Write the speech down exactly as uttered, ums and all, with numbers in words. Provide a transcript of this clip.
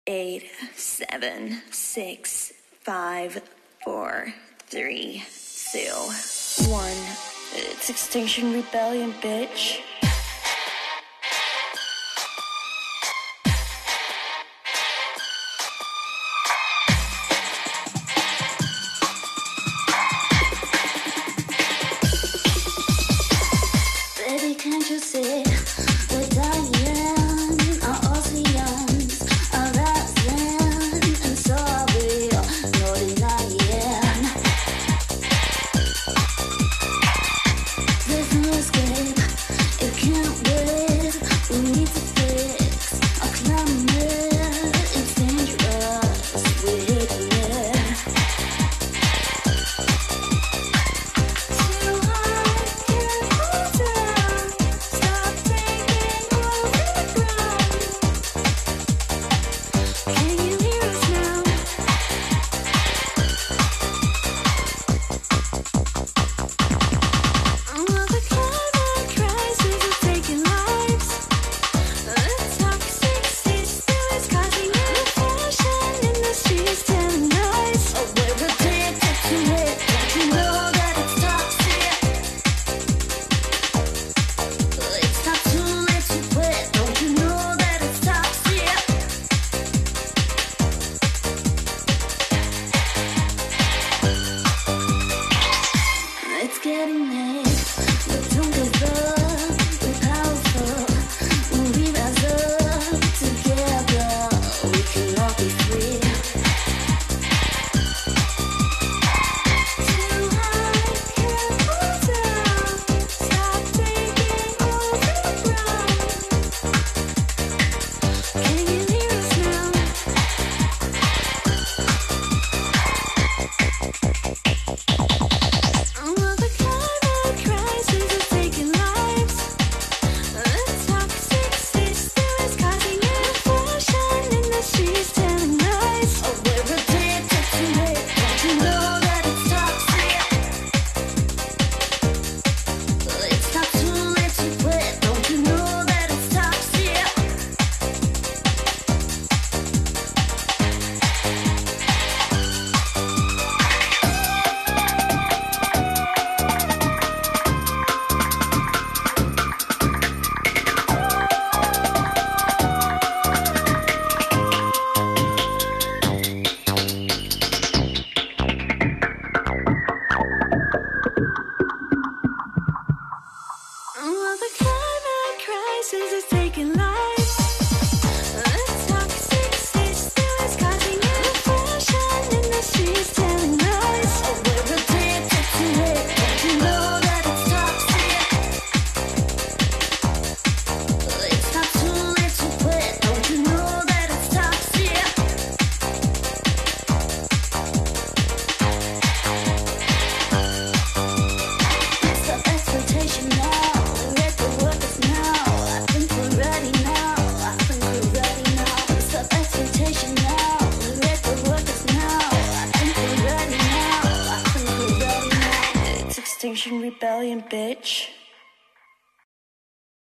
eight, seven, six, five, four, three, two, one. It's Extinction Rebellion, bitch. Baby, can't you see we're dying? Our oceans are rising, and so are we. No denying. There's no escape. It can't wait. We need to fix our climate. It's dangerous. We're hating it. Too high, can't hold down. Stop taking over the ground. Can you hear us now? Oh, the climate crisis is taking lives. The toxic system is causing an fashion industry is telling lies. Oh, we're addicted to it. Don't you know that it's toxic? It's not too late to quit. Don't you know that it's toxic? It's getting late, but don't give up. We're powerful. When we rise up together, we can all be free. Too high, can't hold down. Stop taking over the ground. Can you hear us now? Oh, the climate crisis is taking lives. The toxic system is causing an fashion industry is telling lies. Oh, we're addicted to it. Don't you know that it's toxic? It's not too late to quit. Don't you know that it's toxic? Oh, the climate crisis is taking lives. The toxic system is causing an fashion industry is telling lies. Oh, we're addicted to it. Don't you know that it's toxic? It's not too late to quit. Don't you know that it's toxic? It's the exploitation now. Let the workers know. I think we're ready now. I think we're ready now. It's the exploitation now. Let the workers know. I think we're ready now. I think we're ready now. It's Extinction Rebellion, bitch.